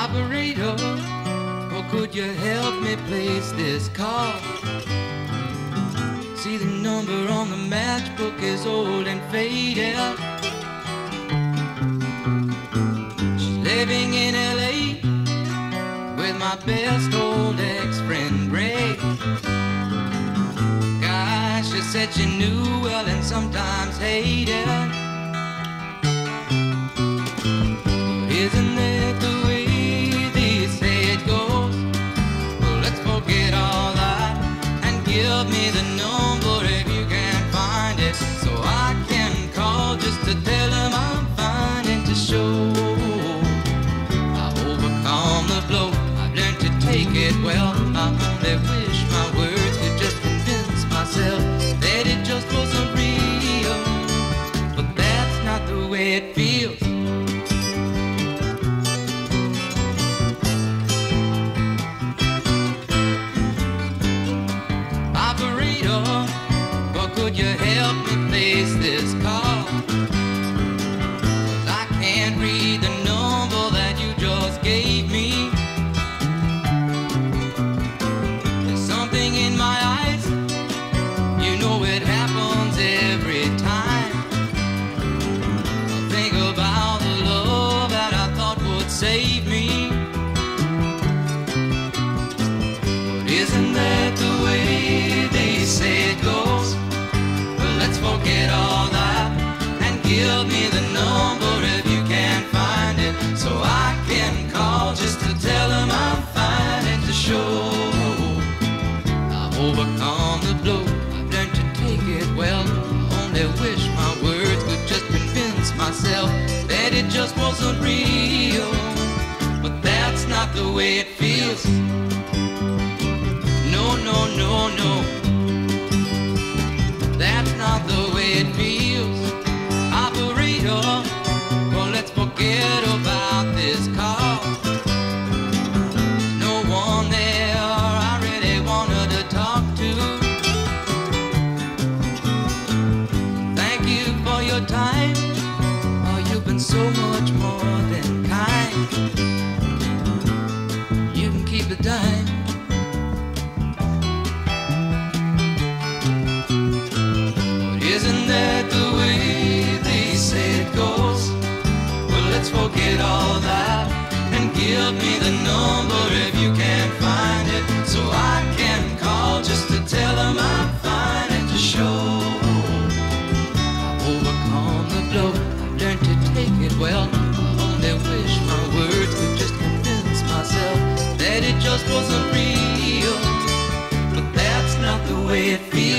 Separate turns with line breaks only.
Operator, or could you help me place this call? See, the number on the matchbook is old and faded. She's living in LA with my best old ex-friend Ray. Gosh, she said she knew well and sometimes hated. But isn't that the way they say it goes? Well, let's forget all that and give me the number if you can find it, so I can call just to tell him I'm fine and to show I've overcome the blow. I've learned to take it well. I only wish my words could just convince myself that it just wasn't real, but that's not the way it feels. Operator, or could you help me place this call? 'Cause I can't read the number that you just gave me. There's something in my eyes, you know it happens every time. I think about the love that I thought would save me. But isn't that the way they say it goes? Well, let's forget all that and give me the number if you can find it, so I can call just to tell them I'm fine and to show I've overcome the blow. I've learned to take it well. I only wish my words could just convince myself that it just wasn't real, but that's not the way it feels. No, no, no, no, that's not the way it feels. Operator, well, let's forget about this call. There's no one there I really wanted to talk to. Thank you for your time. Oh, you've been so much more than kind. You can keep the dime. Isn't that the way they say it goes? Well, let's forget all that and give me the number if you can find it, so I can call just to tell them I'm fine and to show I've overcome the blow. I've learned to take it well. I only wish my words could just convince myself that it just wasn't real, but that's not the way it feels.